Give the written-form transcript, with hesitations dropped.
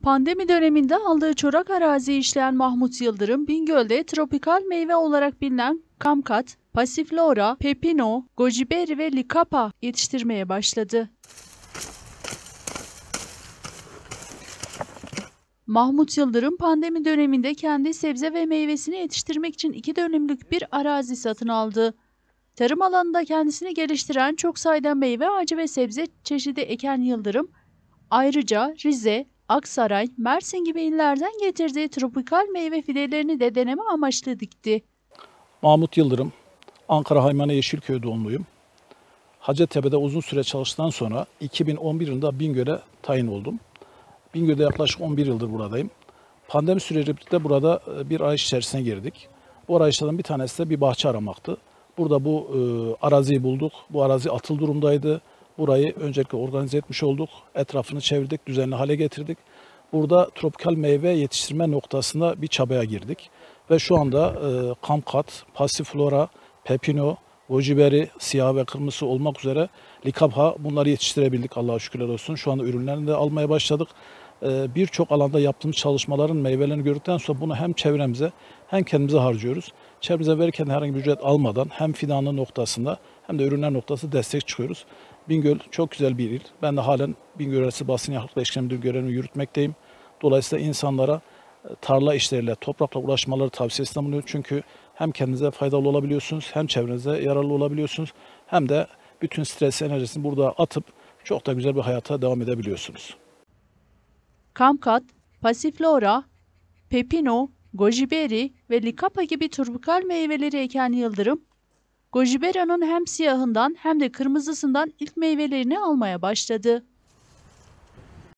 Pandemi döneminde aldığı çorak araziyi işleyen Mahmut Yıldırım, Bingöl'de tropikal meyve olarak bilinen kamkat, pasiflora, pepino, goji berry ve likapa yetiştirmeye başladı. Mahmut Yıldırım, pandemi döneminde kendi sebze ve meyvesini yetiştirmek için 2 dönümlük bir arazi satın aldı. Tarım alanında kendisini geliştiren çok sayıda meyve ağacı ve sebze çeşidi eken Yıldırım, ayrıca Rize, Aksaray, Mersin gibi illerden getirdiği tropikal meyve fidelerini de deneme amaçlı dikti. Mahmut Yıldırım, Ankara Haymana Yeşilköy doğumluyum. Hacettepe'de uzun süre çalıştıktan sonra 2011 yılında Bingöl'e tayin oldum. Bingöl'de yaklaşık 11 yıldır buradayım. Pandemi sürecinde burada bir arayış içerisine girdik. Bu arayışlardan bir tanesi de bir bahçe aramaktı. Burada bu araziyi bulduk. Bu arazi atıl durumdaydı. Burayı öncelikle organize etmiş olduk. Etrafını çevirdik, düzenli hale getirdik. Burada tropikal meyve yetiştirme noktasında bir çabaya girdik. Ve şu anda kamkat, pasiflora, pepino, goji berry, siyah ve kırmızı olmak üzere likapha bunları yetiştirebildik Allah'a şükürler olsun. Şu anda ürünlerini de almaya başladık. Birçok alanda yaptığımız çalışmaların meyvelerini gördükten sonra bunu hem çevremize hem kendimize harcıyoruz. Çevremize verirken herhangi bir ücret almadan hem fidanlı noktasında hem de ürünler noktasında destek çıkıyoruz. Bingöl çok güzel bir il. Ben de halen Bingöl Üniversitesi Basın Yahlık ve İşletme Müdürü görevimi yürütmekteyim. Dolayısıyla insanlara tarla işleriyle, toprakla uğraşmaları tavsiyesinde bulunuyor. Çünkü hem kendinize faydalı olabiliyorsunuz, hem çevrenize yararlı olabiliyorsunuz, hem de bütün stres enerjisini burada atıp çok da güzel bir hayata devam edebiliyorsunuz. Kamkat, pasiflora, pepino, goji berry ve likapa gibi tropikal meyveleri eken Yıldırım, goji berry'nin hem siyahından hem de kırmızısından ilk meyvelerini almaya başladı.